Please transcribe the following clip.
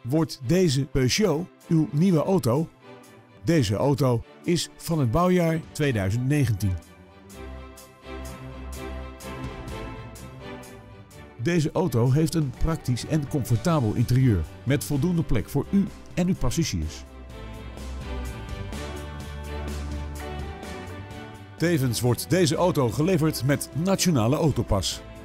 Wordt deze Peugeot uw nieuwe auto? Deze auto is van het bouwjaar 2019. Deze auto heeft een praktisch en comfortabel interieur met voldoende plek voor u en uw passagiers. Tevens wordt deze auto geleverd met Nationale Autopas.